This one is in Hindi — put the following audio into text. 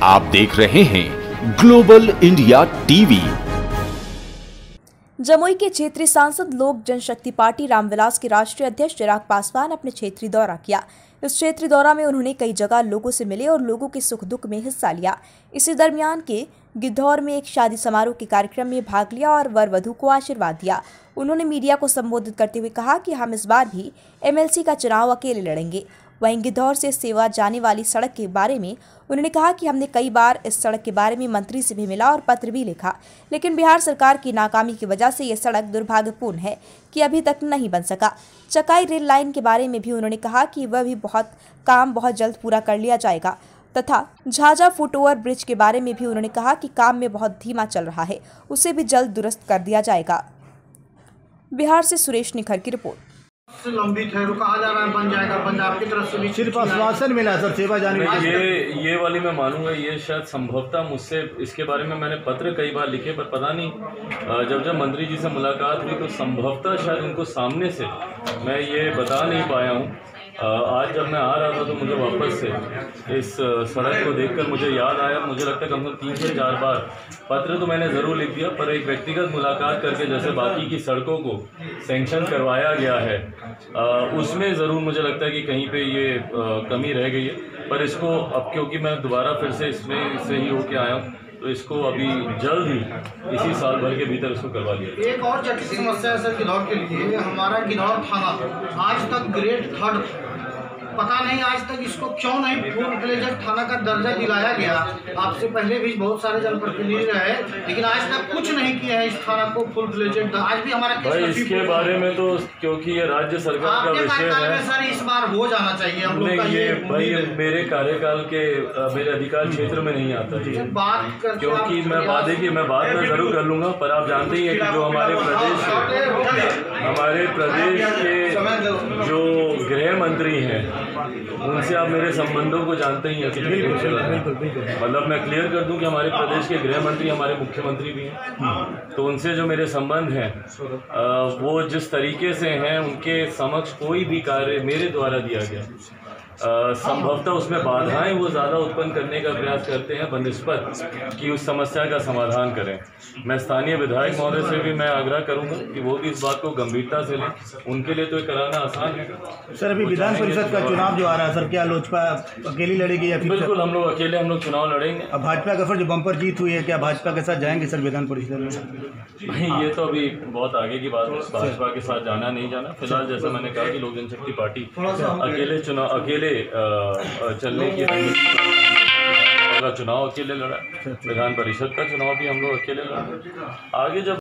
आप देख रहे हैं ग्लोबल इंडिया टीवी। जमुई के क्षेत्रीय सांसद लोक जनशक्ति पार्टी रामविलास के राष्ट्रीय अध्यक्ष चिराग पासवान अपने क्षेत्रीय दौरा किया। इस क्षेत्रीय दौरा में उन्होंने कई जगह लोगों से मिले और लोगों के सुख दुख में हिस्सा लिया। इसी दरमियान के गिद्धौर में एक शादी समारोह के कार्यक्रम में भाग लिया और वर वधू को आशीर्वाद दिया। उन्होंने मीडिया को संबोधित करते हुए कहा कि हम इस बार भी एमएलसी का चुनाव अकेले लड़ेंगे। वहीं गिद्धौर से सेवा जाने वाली सड़क के बारे में उन्होंने कहा कि हमने कई बार इस सड़क के बारे में मंत्री से भी मिला और पत्र भी लिखा, लेकिन बिहार सरकार की नाकामी की वजह से यह सड़क दुर्भाग्यपूर्ण है कि अभी तक नहीं बन सका। चकाई रेल लाइन के बारे में भी उन्होंने कहा कि वह भी काम बहुत जल्द पूरा कर लिया जाएगा तथा झाझा फुटओवर ब्रिज के बारे में भी उन्होंने कहा कि काम में बहुत धीमा चल रहा है, उसे भी जल्द दुरुस्त कर दिया जाएगा। बिहार से सुरेश निखर की रिपोर्ट। लंबित है, कहा जा रहा है बन जाएगा, पंजाब की तरफ से भी सिर्फ आश्वासन मिला सर सेवा जाने में। ये वाली मैं मानूंगा, ये शायद संभवतः मुझसे इसके बारे में मैंने पत्र कई बार लिखे, पर पता नहीं जब मंत्री जी से मुलाकात हुई तो संभवतः शायद उनको सामने से मैं ये बता नहीं पाया हूँ। आज जब मैं आ रहा था तो मुझे वापस से इस सड़क को देखकर मुझे याद आया। मुझे लगता है कम से कम 3 से 4 बार पत्र तो मैंने ज़रूर लिख दिया, पर एक व्यक्तिगत मुलाकात करके जैसे बाकी की सड़कों को सैंक्शन करवाया गया है उसमें ज़रूर मुझे लगता है कि कहीं पे ये कमी रह गई है। पर इसको अब क्योंकि मैं दोबारा फिर से इसमें से ही होके आया हूँ तो इसको अभी जल्द ही इसी साल भर के भीतर इसको करवा दिया। एक और जटिल समस्या है सर गिद्धौर के लिए, हमारा गिद्धौर थाना आज तक ग्रेड 3 पता नहीं आज तक इसको क्यों नहीं फुल फ्लेजेड थाना का दर्जा दिलाया गया। आपसे पहले भी बहुत सारे जनप्रतिनिधि रहे, लेकिन आज तक कुछ नहीं किया है इस थाना को फुल फ्लेजेड। आज भी हमारा भाई इसके बारे में तो क्योंकि ये राज्य सरकार का विषय है सर, इस बार हो जाना चाहिए हम लोग का। ये भाई मेरे कार्यकाल के मेरे अधिकार क्षेत्र में नहीं आता है बात, क्योंकि मैं बात में जरूर कर लूंगा। पर आप जानते ही हैं कि जो हमारे प्रदेश के जो गृह मंत्री हैं उनसे आप मेरे संबंधों को जानते ही हैं। मतलब मैं क्लियर कर दूं कि हमारे प्रदेश के गृह मंत्री हमारे मुख्यमंत्री भी हैं, तो उनसे जो मेरे संबंध हैं वो जिस तरीके से हैं उनके समक्ष कोई भी कार्य मेरे द्वारा दिया गया संभवतः उसमें बाधाएं वो ज़्यादा उत्पन्न करने का प्रयास करते हैं बनिस्बत कि उस समस्या का समाधान करें। मैं स्थानीय विधायक महोदय से भी मैं आग्रह करूंगा कि वो भी इस बात को गंभीरता से लें। उनके लिए तो ये कराना आसान है। सर अभी विधान परिषद का चुनाव जो आ रहा है सर, क्या लोजपा अकेली लड़ेगी या फिर? बिल्कुल हम लोग चुनाव लड़ेंगे। अब भाजपा का फिर जो बम्पर जीत हुई है, क्या भाजपा के साथ जाएंगे सर विधान परिषद में? नहीं, ये तो अभी बहुत आगे की बात है, भाजपा के साथ जाना नहीं जाना। फिलहाल जैसा मैंने कहा कि लोक जनशक्ति पार्टी अकेले चलने की चुनाव अकेले लड़ा, विधान परिषद का चुनाव भी हम लोग अकेले लड़ा। आगे जब